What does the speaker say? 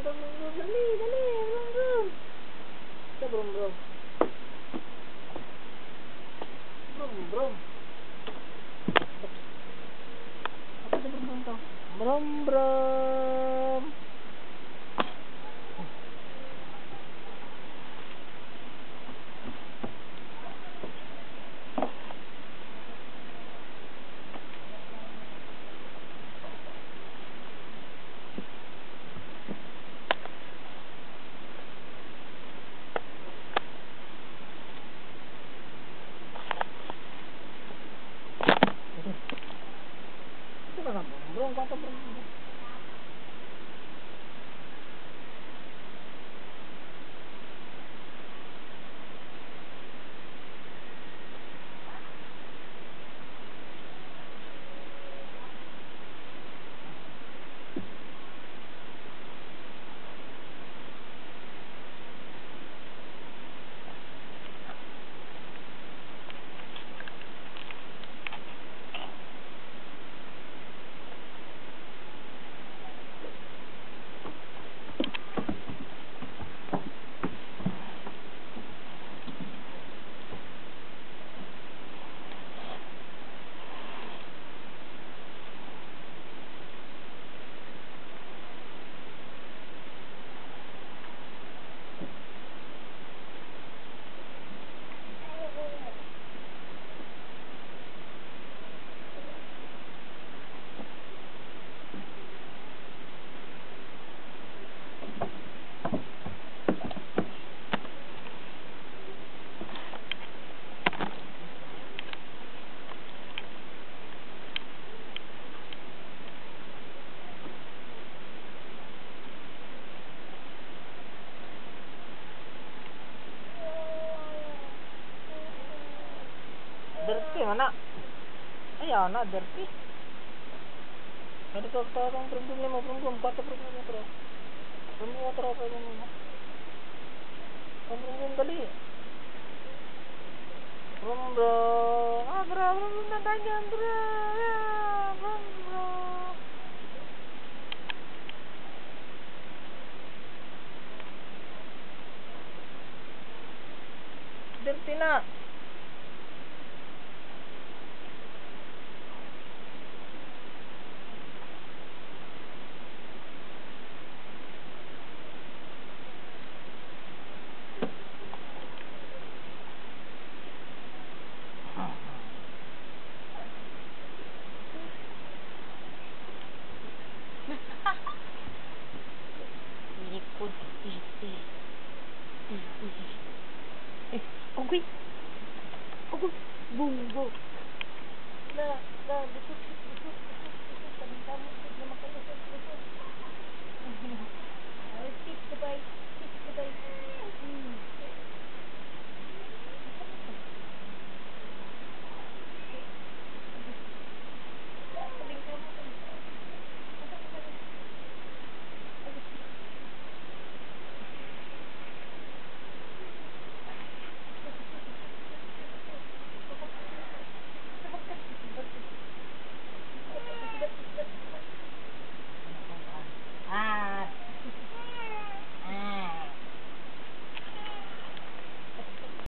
brum brum, dali, dali, brum brum. Kita brum brum. Brum brum. Apa itu brum brum kau? Brum brum. Itu kan brum brum, kata brum brum. Dirty mana? Ayo na dirty. Jadi kau tahu brum brum lima brum brum, kata brum brum terus. Brum brum terus apa brum brum? Brum brum dali. Brum brum. Ah brum brum nadanya brum. Ya brum brum. Dirty na.